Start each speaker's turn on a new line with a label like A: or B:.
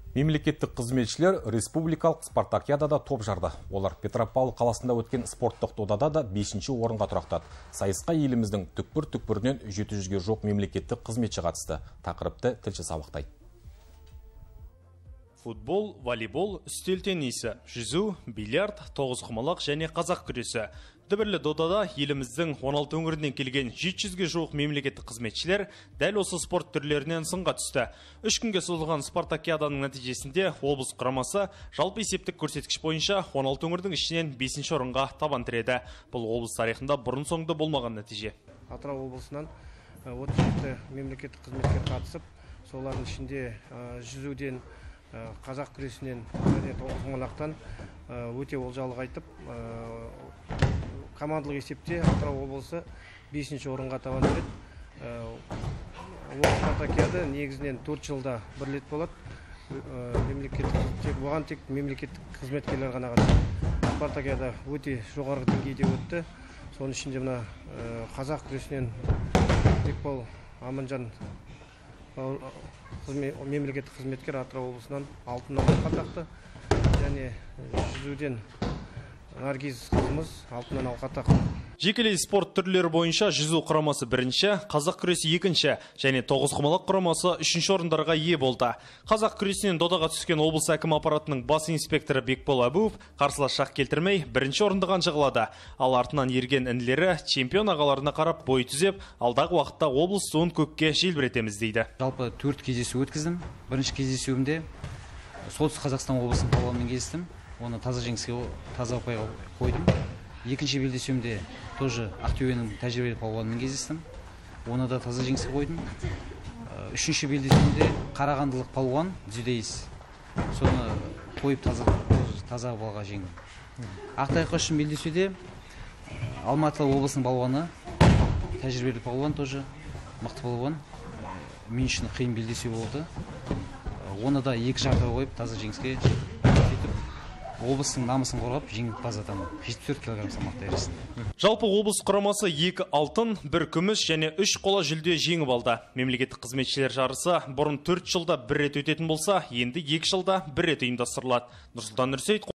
A: Мемлекеттік қызметшілер республикалық спартакиадада топ жарды. Олар Петропавл қаласында өткен спорттық додада да 5-ші орынға тұрақтады. Сайысқа еліміздің түкпір-түкпірінен 700-ге жоқ мемлекеттік қызметші қатысты. Тақырыпты тілші сабақтайды.
B: Футбол, волейбол, үстел теннисі, жүзу, бильярд, тоғызқұмалақ және қазақ күресі. Дүбірлі додада еліміздің 16 өңірінен келген 700-ге жуық мемлекеттік қызметшілер дәл осы спорт түрлерінен сынға түсті. 3 күнге созылған спартакиаданың нәтижесінде облыс құрамасы жалпы есептік көрсеткіш бойынша 16 өңірдің ішінен 5-ші орынға табан тіреді. Бұл облыс тарихында бұрын-соңды болмаған нәтиже.
C: Атырау облысынан 37 мемлекеттік қызметкер қатысып, солардың ішінде жүзуден, қазақ күресінен және тоғызқұмалақтан өте олжалық айтып, командалық есепте Атырау облысы 5-ші орынға табан тіреді. Ол спартакиада негізінен 4 жылда бір рет болады. Оған тек мемлекеттік қызметкерлер ғана қатысады. Спартакиада өте жоғарғы деңгейде өтті. Соның ішінде мына қазақ күресінен Бекбол Аманжан мемлекеттік қызметкер Атырау облысынан алтын алқа тақты, және жүзуден Наргиз қызымыз алтыннан алқа тақты.
B: Жекелей спорт түрлері бойынша жүзу құрамасы 1-ші, қазақ күресі 2-ші және тоғызқұмалақ құрамасы 3-ші орындарға ие болды. Қазақ күресінен додаға түскен облыс әкім аппаратының бас инспекторы Бекбол Әбуов қарсылас шақ келтірмей 1-ші орынды қанжығалады. Ал артынан ерген інілері чемпион ағаларына қарап бой түзеп, алдағы уақытта облыс туын көкке желбіретеміз дейді.
D: Жалпы 4 кездесу өткіздім. Бірінші кездесуімде Солтүстік Қазақстан облысының палуанымен кездестім. Оны таза жеңіске таза ұпайға қойдым. Екінші белдесуімде тоже Ақтөбенің тәжірибелі палуанымен кездестім. Оны да таза жеңіске қойдым. Үшінші белдесуімде қарағандылық палуан дзюдоист. Соны қойып таза балға жеңдім. Ақтайқы үшін белдесуде Алматы облысының палуаны, тәжірибелі палуан тоже мықты палуан. Мен үшін қиын белдесу болды. Оны да 2 жартыға қойып таза жеңіске облыстың намысын қорғап жеңімпаз атандым. 74 кг салмақ дәрежесінде.
B: Жалпы облыс құрамасы 2 алтын, 1 күміс және 3 қола жүлде жеңіп алды. Мемлекеттік қызметшілер жарысы бұрын 4 жылда 1 рет өтетін болса, енді 2 жылда 1 рет ұйымдастырылады. Нұрсұлтан Нұрсейіт